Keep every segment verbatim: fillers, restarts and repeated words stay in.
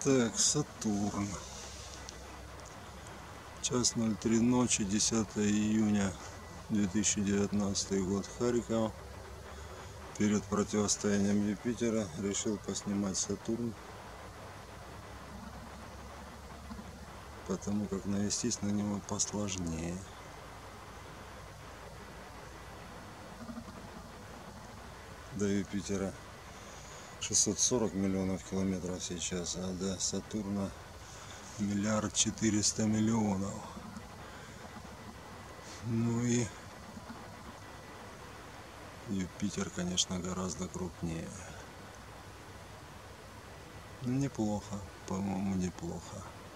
Так, Сатурн. Час ноль три ночи, десятое июня две тысячи девятнадцатый год, Харьков. Перед противостоянием Юпитера решил поснимать Сатурн, потому как навестись на него посложнее. До Юпитера шестьсот сорок миллионов километров сейчас, а до Сатурна миллиард четыреста миллионов. Ну и Юпитер, конечно, гораздо крупнее. Неплохо, по-моему, неплохо.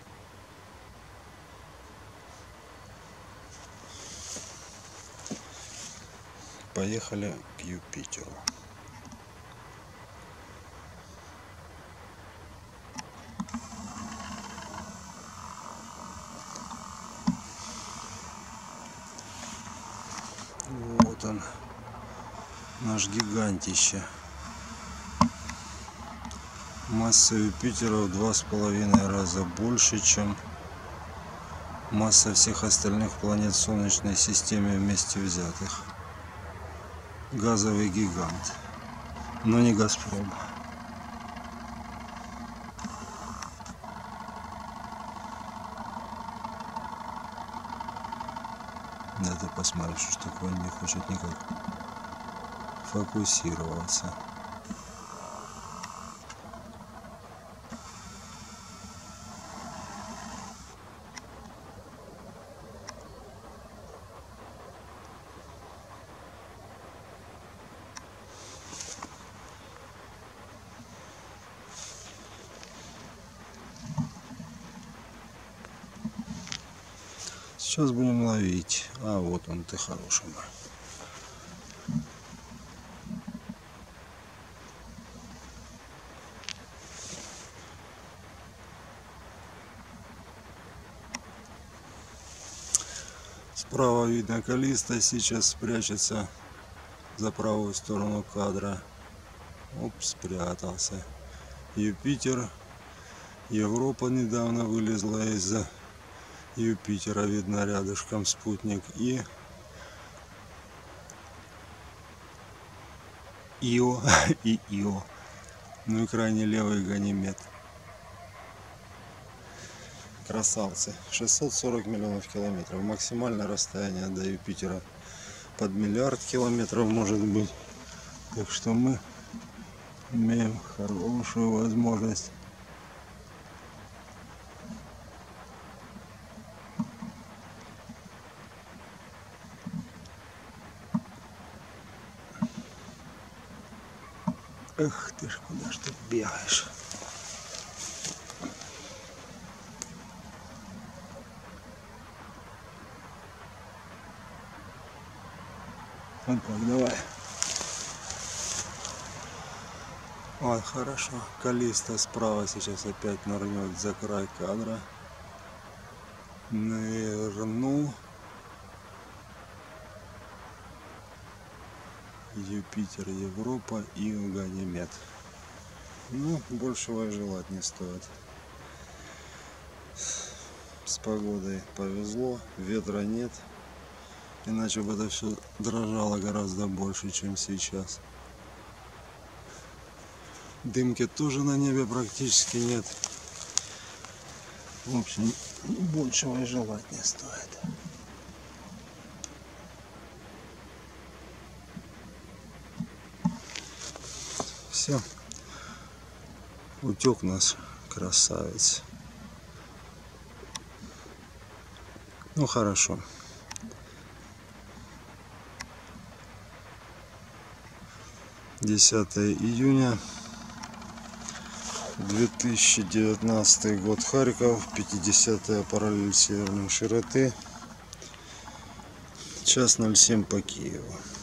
Поехали к Юпитеру. Вот он, наш гигантище. Масса Юпитера в два с половиной раза больше, чем масса всех остальных планет в Солнечной системе вместе взятых. Газовый гигант, но не Газпром. Да ты посмотришь, что такое, он не хочет никак фокусироваться. Сейчас будем ловить. А вот он, ты хороший мой. Справа видно Каллиста, сейчас спрячется за правую сторону кадра. Оп, спрятался. Юпитер. Европа недавно вылезла из-за Юпитера, видно рядышком спутник, и Ио и Ио. Ну и крайне левый Ганимед. Красавцы. шестьсот сорок миллионов километров. Максимальное расстояние до Юпитера под миллиард километров может быть. Так что мы имеем хорошую возможность Эх ты ж, куда ж ты бегаешь? Вот так, давай. Вот, хорошо. Каллиста справа сейчас опять нырнет за край кадра. Нырнул. Юпитер, Европа и Ганимед. Ну, большего и желать не стоит. С погодой повезло, ветра нет. Иначе бы это все дрожало гораздо больше, чем сейчас. Дымки тоже на небе практически нет. В общем, большего и желать не стоит. Все. Утек наш красавец. Ну хорошо. десятое июня две тысячи девятнадцатый год, Харьков, пятидесятая параллель северной широты, час ноль семь по Киеву.